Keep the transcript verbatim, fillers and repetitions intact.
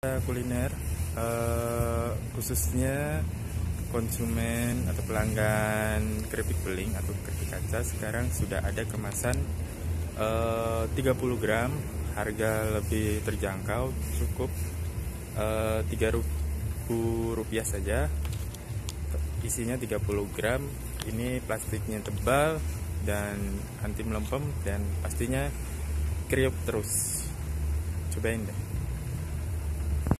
Kuliner eh, khususnya konsumen atau pelanggan keripik beling atau keripik kaca sekarang sudah ada kemasan eh, tiga puluh gram, harga lebih terjangkau, cukup eh, tiga ribu rupiah saja. Isinya tiga puluh gram, ini plastiknya tebal dan anti melempem dan pastinya kriuk terus. Cobain deh.